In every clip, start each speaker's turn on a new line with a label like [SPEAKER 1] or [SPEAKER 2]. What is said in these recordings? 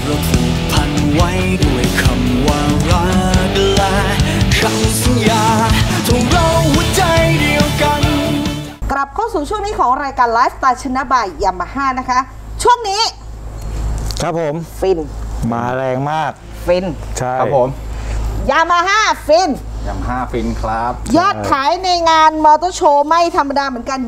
[SPEAKER 1] เราผูกพันไว้ด้วยคำว่ารักและคำสัญญาของเราหัวใจเดียวกัน
[SPEAKER 2] กลับเข้าสู่ช่วงนี้ของรายการไลฟ์สไตล์ชนะบายยามาฮ่านะคะช่วงนี้
[SPEAKER 3] ครับผม
[SPEAKER 2] ฟิน
[SPEAKER 3] มาแรงมาก
[SPEAKER 2] ฟิน
[SPEAKER 3] ใช่
[SPEAKER 4] ครับผม
[SPEAKER 2] ยามาฮ่าฟิน
[SPEAKER 4] ยามาฮ่าฟินครับ
[SPEAKER 2] ยอดขายในงานมอเตอร์โชว์ไม่ธรรมดาเหมือนกัน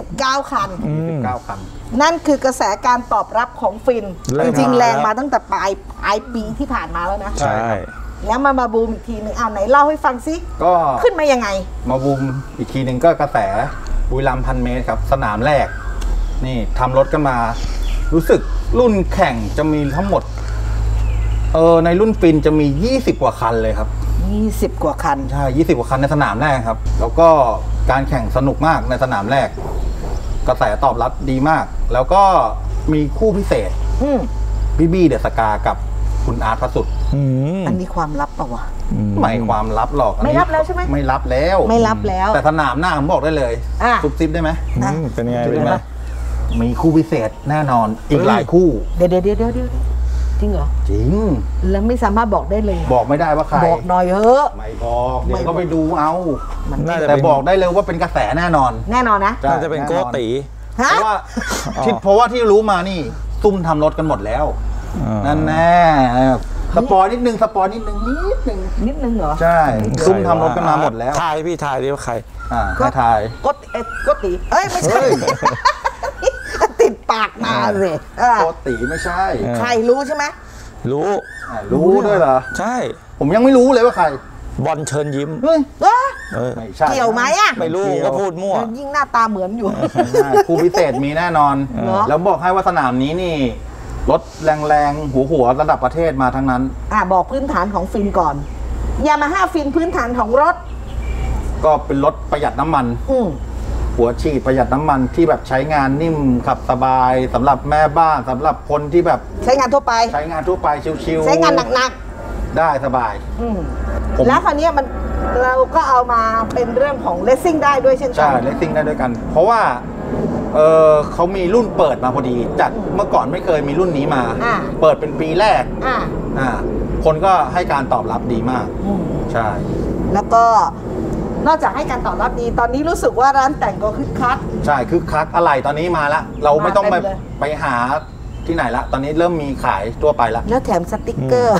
[SPEAKER 2] 29 คัน
[SPEAKER 4] 29 คัน
[SPEAKER 2] นั่นคือกระแสการตอบรับของฟินจริงๆแรงมาตั้งแต่ปลายปีที่ผ่านมาแล้วนะ
[SPEAKER 3] ใช่
[SPEAKER 2] แล้วมาบูมอีกทีหนึ่งไหนเล่าให้ฟังซิ
[SPEAKER 4] ก็
[SPEAKER 2] ขึ้นมายังไง
[SPEAKER 4] มาบูมอีกทีหนึ่งก็กระแสบุรีรัมย์1,000 เมตรครับสนามแรกนี่ทำรถกันมารู้สึกรุ่นแข่งจะมีทั้งหมดในรุ่นฟินจะมี20 กว่าคันเลยครับ
[SPEAKER 2] 20 กว่าคัน
[SPEAKER 4] ใช่20 กว่าคันในสนามแรกครับแล้วก็การแข่งสนุกมากในสนามแรกกระแสตอบรับดีมากแล้วก็มีคู่พิเศษพี่บี้เดอะสกากับคุณอาร์ตพระสุด
[SPEAKER 2] อันนี้ความลับป่าวะ
[SPEAKER 4] ไม่ความลับหรอก
[SPEAKER 2] ไม่รับแล้วใช่ไหม
[SPEAKER 4] ไม่รับแล้วแต่สนามหน้าผมบอกได้เลยซุบซิบได้ไหม
[SPEAKER 3] เป็นไงเป็นไง
[SPEAKER 4] มีคู่พิเศษแน่นอนอีกหลายคู่
[SPEAKER 2] เดี๋ยวจริงเหรอ
[SPEAKER 4] จริง
[SPEAKER 2] แล้วไม่สามารถบอกได้เลย
[SPEAKER 4] บอกไม่ได้ว่าใคร
[SPEAKER 2] บอกหน่อยเถอะ
[SPEAKER 4] ไม่บอกเดี๋ยวก็ไปดูเอาแต่บอกได้เลยว่าเป็นกระแสแน่นอน
[SPEAKER 2] นะ
[SPEAKER 3] น่าจะเป็นโกติ
[SPEAKER 4] เพราะว่าที่รู้มานี่ซุ่มทำรถกันหมดแล้วนั่นแน่สปอยนิดนึงเหรอใช่ซุ่มทำรถกันมาหมดแล้ว
[SPEAKER 3] ทายพี่ทายดิว่าใคร
[SPEAKER 4] ก็ทาย
[SPEAKER 2] ก็ตีไม่ใช่ติดปากมาเลย
[SPEAKER 4] โกติไม่ใช่
[SPEAKER 2] ใครรู้ใช่ไหม
[SPEAKER 4] รู้ด้วยเหรอ
[SPEAKER 3] ใช่
[SPEAKER 4] ผมยังไม่รู้เลยว่าใคร
[SPEAKER 3] บอลเชิญยิ้ม
[SPEAKER 4] ไม่ใช่
[SPEAKER 2] เกี่ยวไหม
[SPEAKER 3] ไม่รู้ก็พูดมั่ว
[SPEAKER 2] ยิ่งหน้าตาเหมือนอยู่
[SPEAKER 4] คู่พิเศษมีแน่นอนแล้วบอกให้ว่าสนามนี้นี่รถแรงหัวระดับประเทศมาทั้งนั้น
[SPEAKER 2] บอกพื้นฐานของฟินก่อนยามาฮ่าฟินพื้นฐานของรถ
[SPEAKER 4] ก็เป็นรถประหยัดน้ำมันหัวฉีดประหยัดน้ำมันที่แบบใช้งานนิ่มขับสบายสำหรับแม่บ้านสำหรับคนที่แบบ
[SPEAKER 2] ใช้งานทั่วไป
[SPEAKER 4] ชิวๆ
[SPEAKER 2] ใช้งานหนัก
[SPEAKER 4] ๆได้สบาย
[SPEAKER 2] แล้วคราวนี้เราก็เอามาเป็นเรื่องของเลสซิ่งได้ด้วยเช่นกัน
[SPEAKER 4] ใช่เลสซิ่งได้ด้วยกันเพราะว่าเขามีรุ่นเปิดมาพอดีจากเมื่อก่อนไม่เคยมีรุ่นนี้มาเปิดเป็นปีแรกคนก็ให้การตอบรับดีมากใช่
[SPEAKER 2] แล้วก็นอกจากให้การตอบรับดีตอนนี้รู้สึกว่าร้านแต่งก็คึกคัก
[SPEAKER 4] ใช่คึกคักอะไรตอนนี้มาละเราไม่ต้องไปหาที่ไหนละตอนนี้เริ่มมีขายทั่วไปแล้ว
[SPEAKER 2] แล้วแถมสติ๊กเกอร์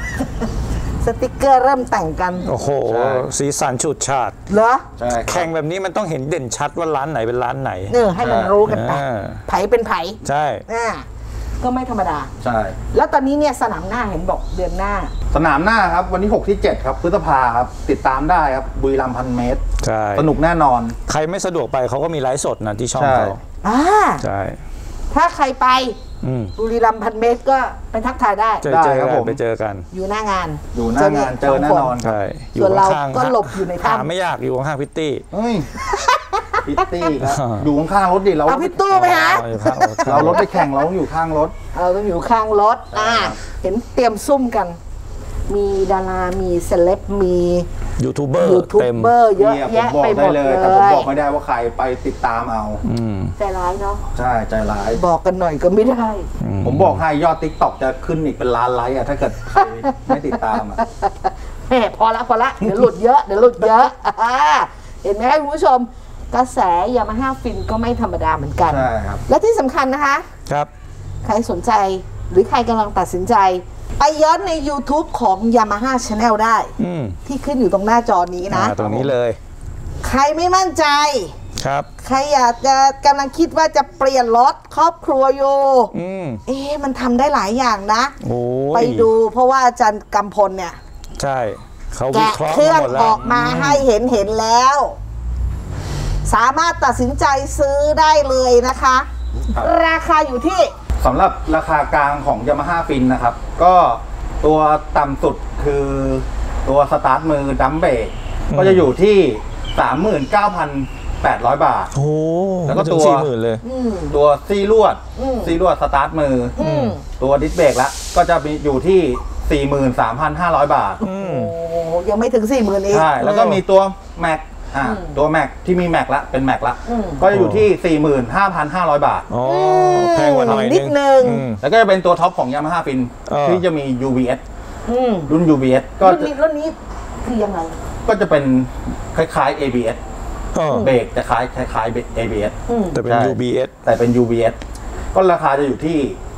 [SPEAKER 2] เริ่มแต่งกัน
[SPEAKER 3] โอ้โหสีสันฉูดฉาด
[SPEAKER 2] เหรอ
[SPEAKER 3] แข่งแบบนี้มันต้องเห็นเด่นชัดว่าร้านไหนเป็นร้านไหน
[SPEAKER 2] ให้มันรู้กันไปไผ่เป็นไผ่
[SPEAKER 3] ใช่
[SPEAKER 2] ก็ไม่ธรรมดา
[SPEAKER 4] ใช่
[SPEAKER 2] แล้วตอนนี้เนี่ยสนามหน้าเห็นบอกเดือนหน้า
[SPEAKER 4] สนามหน้าครับวันที่6 ที่ 7ครับพฤษภาครับติดตามได้ครับบุรีรัมย์1,000 เมตร
[SPEAKER 3] ใช่
[SPEAKER 4] สนุกแน่นอน
[SPEAKER 3] ใครไม่สะดวกไปเขาก็มีไลฟ์สดนะที่ช่องเขาใช่
[SPEAKER 2] ถ้าใครไปบุรีรัมย์1,000 เมตรก็ไปทักทายได้
[SPEAKER 3] ครับผมไปเจอกัน
[SPEAKER 2] อยู่หน้างาน
[SPEAKER 4] เจอแน่นอน
[SPEAKER 3] ใช่
[SPEAKER 2] ส่วนเราก็หลบอยู่ในถ้
[SPEAKER 3] ำไม่ยากอยู่ข้างพิตตี้
[SPEAKER 4] พิตตี้อยู่ข้างรถดิเรา
[SPEAKER 2] พิตตู้ไหมฮะ
[SPEAKER 4] เรารถไปแข่งเราต้องอยู่ข้างรถ
[SPEAKER 2] เราต้องอยู่ข้างรถเห็นเตรียมซุ่มกันมีดารามีเซเลบมี
[SPEAKER 3] ยูทูบเบอร์
[SPEAKER 2] เยอะแยะไปหมดเลย
[SPEAKER 4] แต่ผมบอกไม่ได้ว่าใครไปติดตามเอา
[SPEAKER 2] ใจร้ายเนาะ
[SPEAKER 4] ใช่ใจร้าย
[SPEAKER 2] บอกกันหน่อยก็ไม่ได้
[SPEAKER 4] ผมบอกให้ยอด TikTok จะขึ้นอีกเป็นล้านไลค์ถ้าเกิดใครไม่ติดตาม
[SPEAKER 2] พอละเดี๋ยวหลุดเยอะเห็นไหมคุณผู้ชมกระแสยามาฮ่าฟินก็ไม่ธรรมดาเหมือนกัน
[SPEAKER 4] ใช่ครับ
[SPEAKER 2] และที่สำคัญนะคะ
[SPEAKER 3] ครับ
[SPEAKER 2] ใครสนใจหรือใครกำลังตัดสินใจไปย้อนใน YouTube ของ Yamaha Channel ได้ที่ขึ้นอยู่ตรงหน้าจอนี้นะ
[SPEAKER 3] ตรงนี้เลย
[SPEAKER 2] ใครไม่มั่นใจ
[SPEAKER 3] ครับ
[SPEAKER 2] ใครอยากจะกำลังคิดว่าจะเปลี่ยนรถครอบครัวอยู่มันทำได้หลายอย่างนะไปดูเพราะว่าอาจารย์กำพลเนี่ย
[SPEAKER 3] ใช่เขา
[SPEAKER 2] แกะเครื่องออกมาให้เห็นแล้วสามารถตัดสินใจซื้อได้เลยนะคะราคาอยู่ที่
[SPEAKER 4] สำหรับราคากลางของ Yamaha Fin นะครับก็ตัวต่ำสุดคือตัวสตาร์ทมือดัมเบรกก็จะอยู่ที่ 39,800 บาทแล้วก็ตัว
[SPEAKER 3] 40,000เลย
[SPEAKER 4] ตัวซีลวดสตาร์ทมือตัวดิสเบรกละก็จะอยู่ที่ 43,500 บาท
[SPEAKER 2] ยังไม่ถึง 40,000 เอง
[SPEAKER 4] ใช่แล้วก็มีตัวแม็กตัวแม็กที่มีแม็กละเป็นแม็กละก็จะอยู่ที่ 45,500 บาท
[SPEAKER 3] อ๋อแพงกว่าหน่อยนึง
[SPEAKER 4] แล้วก็จะเป็นตัวท็อปของ Yamaha Fin ที่จะมี UBS รุ่น UBS ก็
[SPEAKER 2] รุ่นนี้คือยังไง
[SPEAKER 4] ก็จะเป็นคล้ายๆ ABS เบรกจะคล้าย ABS
[SPEAKER 3] แต่เป็น UBS
[SPEAKER 4] แต่เป็น UBS ก็ราคาจะอยู่ที่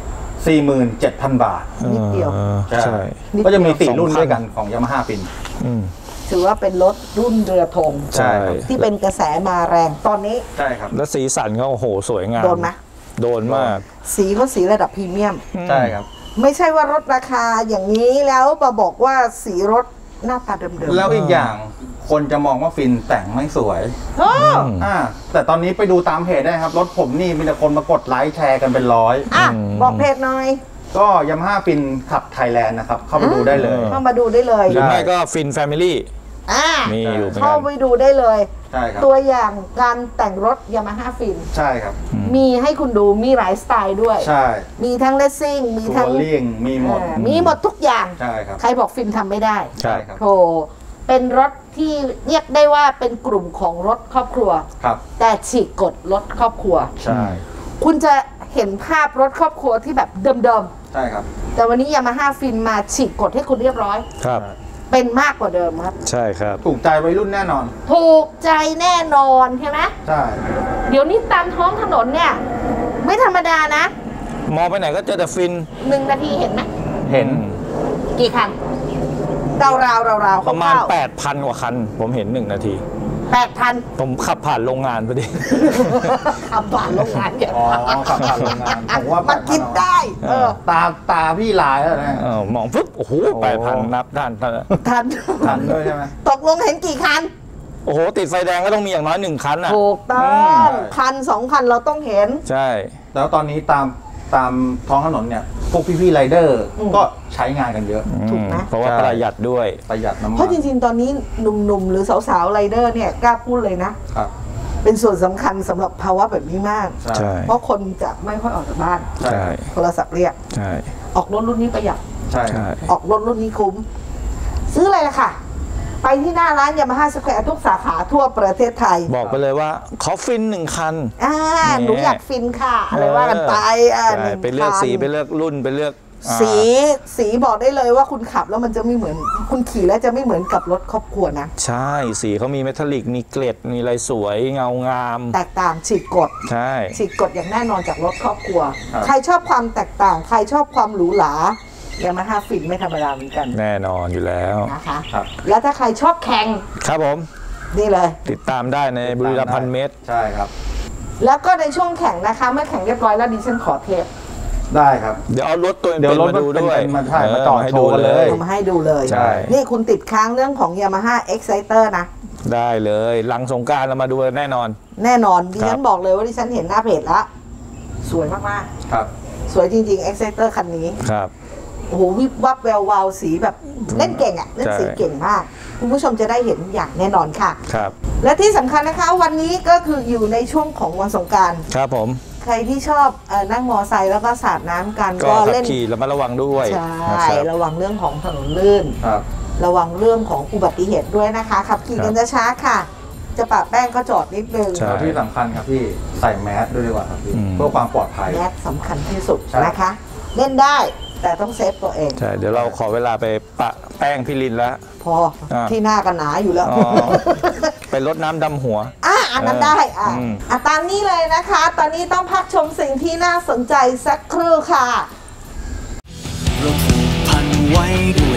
[SPEAKER 4] 47,000 บาท
[SPEAKER 2] นิดเดียว
[SPEAKER 4] ใช่ก็จะมี4รุ่นด้วยกันของ Yamaha Fin
[SPEAKER 2] ถือว่าเป็นรถรุ่นเรือธงที่เป็นกระแสมาแรงตอนนี้
[SPEAKER 4] ใช่ครับ
[SPEAKER 3] แล้วสีสันก็โอ้โหสวยงาม
[SPEAKER 2] โดนไหม
[SPEAKER 3] โดนมาก
[SPEAKER 2] สีเขาสีระดับพรีเมียม
[SPEAKER 4] ใช่ครับ
[SPEAKER 2] ไม่ใช่ว่ารถราคาอย่างนี้แล้วมาบอกว่าสีรถหน้าตาเดิม
[SPEAKER 4] ๆแล้วอีกอย่างคนจะมองว่าฟินแต่งไม่สวยแต่ตอนนี้ไปดูตามเพจได้ครับรถผมนี่มีแต่คนมากดไลค์แชร์กันเป็นร้อย
[SPEAKER 2] บอกเพจหน่อย
[SPEAKER 4] ก็Yamaha Finขับไทยแลนด์นะครับเข้าไปดูได้เลย
[SPEAKER 2] เข้ามาดูได้เลย
[SPEAKER 3] หรือไม่ก็ฟินแฟมิลี่
[SPEAKER 2] มีอยู่เข้าไปดูได้เลย
[SPEAKER 4] ใช่ครับ
[SPEAKER 2] ตัวอย่างการแต่งรถ Yamaha Fin
[SPEAKER 4] ใช่ครับ
[SPEAKER 2] มีให้คุณดูมีหลายสไตล์ด้วย
[SPEAKER 4] ใช่
[SPEAKER 2] มีทั้งเลสซิ่งมีทั้ง
[SPEAKER 4] เลี่ยงมี
[SPEAKER 2] หมดทุกอย่าง
[SPEAKER 4] ใช่ครับ
[SPEAKER 2] ใครบอกฟินทำไม่ได้
[SPEAKER 4] ใช่ครับ
[SPEAKER 2] โธ่เป็นรถที่เรียกได้ว่าเป็นกลุ่มของรถครอบครัว
[SPEAKER 4] ครับ
[SPEAKER 2] แต่ฉีกกฎรถครอบครัว
[SPEAKER 4] ใช่
[SPEAKER 2] คุณจะเห็นภาพรถครอบครัวที่แบบเดิม
[SPEAKER 4] ๆใช่ครับ
[SPEAKER 2] แต่วันนี้ Yamaha Fin มาฉีกกฎให้คุณเรียบร้อย
[SPEAKER 3] ครับ
[SPEAKER 2] เป็นมากกว่าเดิมครับ
[SPEAKER 3] ใช่ครับ
[SPEAKER 4] ถูกใจวัยรุ่นแน่นอน
[SPEAKER 2] ถูกใจแน่นอนใช่ไหม
[SPEAKER 4] ใช่
[SPEAKER 2] เดี๋ยวนี้ตามท้องถนนเนี่ยไม่ธรรมดานะ
[SPEAKER 3] มองไปไหนก็เจอแต่ฟิน
[SPEAKER 2] 1 นาทีเห็นไหม
[SPEAKER 4] เห็น
[SPEAKER 2] กี่คันราว
[SPEAKER 3] ประมาณ 8,000 กว่าคันผมเห็น1 นาที
[SPEAKER 2] 8,000
[SPEAKER 3] ผมขับผ่านโรงงานพอดี
[SPEAKER 2] ขับผ่านโรงงาน
[SPEAKER 4] อ๋อขับผ่านโรงงานผมว่า
[SPEAKER 2] มันคิดได้
[SPEAKER 4] ตาพี่ลายแล้วนะ
[SPEAKER 3] มองปุ๊บโอ้โห 8,000 นับทัน
[SPEAKER 4] ด้วยใช่ไหม
[SPEAKER 2] ตกลงเห็นกี่คัน
[SPEAKER 3] โอ้โหติดไฟแดงก็ต้องมีอย่างน้อย1 คันอ่ะ
[SPEAKER 2] ถูกต้องคัน2 คันเราต้องเห็น
[SPEAKER 3] ใช่
[SPEAKER 4] แล้วตอนนี้ตามท้องถนนเนี่ยพวกพี่ๆไรเดอร์ก็ใช้งานกันเยอะ
[SPEAKER 2] ถูกไหม
[SPEAKER 3] เพราะว่าประหยัดด้วย
[SPEAKER 4] ประหยัดน้ำมัน
[SPEAKER 2] เพราะจริงๆตอนนี้หนุ่มๆหรือสาวๆไรเดอร์เนี่ยกล้าพูดเลยนะครับเป็นส่วนสำคัญสำหรับภาวะแบบนี้มาก
[SPEAKER 3] ใช่
[SPEAKER 2] เพราะคนจะไม่ค่อยออกจากบ้าน
[SPEAKER 3] ใช่
[SPEAKER 2] โทรศัพท์เรียก
[SPEAKER 3] ใช่
[SPEAKER 2] ออกรถรุ่นนี้ประหยัด
[SPEAKER 4] ใช่
[SPEAKER 2] ออกรถรุ่นนี้คุ้มซื้ออะไรล่ะค่ะไปที่หน้าร้าน Yamaha Square ทุกสาขาทั่วประเทศไทย
[SPEAKER 3] บอกไปเลยว่าขอฟิน1 คัน
[SPEAKER 2] หนูอยากฟินค่ะอะไรว่ากันไป
[SPEAKER 3] ไปเลือกสีไปเลือกรุ่นไปเลือก
[SPEAKER 2] สีบอกได้เลยว่าคุณขับแล้วมันจะไม่เหมือนคุณขี่แล้วจะไม่เหมือนกับรถครอบครัวนะ
[SPEAKER 3] ใช่สีเขามีเมทัลลิกมีเกล็ดมีลายสวยเงางาม
[SPEAKER 2] แตกต่างฉีกกฎ
[SPEAKER 3] ใช่
[SPEAKER 2] ฉีกกฎอย่างแน่นอนจากรถครอบครัวใครชอบความแตกต่างใครชอบความหรูหราYamaha Finไม่ธรรมดาเหมือนกัน
[SPEAKER 3] แน่นอนอยู่แล้ว
[SPEAKER 2] นะคะแล้วถ้าใครชอบแข่ง
[SPEAKER 3] ครับผม
[SPEAKER 2] นี่เลย
[SPEAKER 3] ติดตามได้ในบุรีรัมย์1,000 เมตร
[SPEAKER 4] ใช่ครับ
[SPEAKER 2] แล้วก็ในช่วงแข่งนะคะเมื่อแข่งเรียบร้อยแล้วดิฉันขอเทป
[SPEAKER 4] ได้ครับ
[SPEAKER 3] เดี๋ยวเอารถตัวเดี๋ยวรถมาดูด้วย
[SPEAKER 4] มาจอดให้ดูเลย
[SPEAKER 2] มาให้ดูเลยนี่คุณติดค้างเรื่องของ Yamaha Exciter นะ
[SPEAKER 3] ได้เลยหลังสงกรานต์เรามาดูแน่นอน
[SPEAKER 2] ดิฉันบอกเลยว่าดิฉันเห็นหน้าเพจแล้วสวยมาก
[SPEAKER 4] ๆครับ
[SPEAKER 2] สวยจริงๆ Exciter คันนี้
[SPEAKER 3] ครับ
[SPEAKER 2] โอ้โหวิบวับแวววาวสีแบบเล่นเก่งอ่ะเล่นสีเก่งมากคุณผู้ชมจะได้เห็นอย่างแน่นอนค่ะ
[SPEAKER 3] ครับ
[SPEAKER 2] และที่สำคัญนะคะวันนี้ก็คืออยู่ในช่วงของวันสงกรานต์
[SPEAKER 3] ครับผม
[SPEAKER 2] ใครที่ชอบนั่งมอไซค์แล้วก็สาดน้ำกัน
[SPEAKER 3] ก็เล่นขี่ระมัดระวังด้วย
[SPEAKER 2] ใช่ระวังเรื่องของถนนลื่นระวังเรื่องของอุบัติเหตุด้วยนะคะขับขี่กันช้าๆค่ะจะปะแป้งก็จอดนิดนึง
[SPEAKER 4] ที่สำคัญครับพี่ใส่แมสด้วยดีกว่าครับพี่เพื่อความปลอดภัย
[SPEAKER 2] แมสสำคัญที่สุดนะคะเล่นได้แต่ต้องเซฟตัวเอง
[SPEAKER 3] ใช่เดี๋ยวเราขอเวลาไปปะแป้งพี่ลินแล้ว
[SPEAKER 2] พอที่หน้ากันหนาอยู่แล้ว
[SPEAKER 3] ไปรดน้ำดำหัว
[SPEAKER 2] อันนั้นได้ตามนี้เลยนะคะตอนนี้ต้องพักชมสิ่งที่น่าสนใจสักครู่ค่ะเราผูกพันไว้ด้วย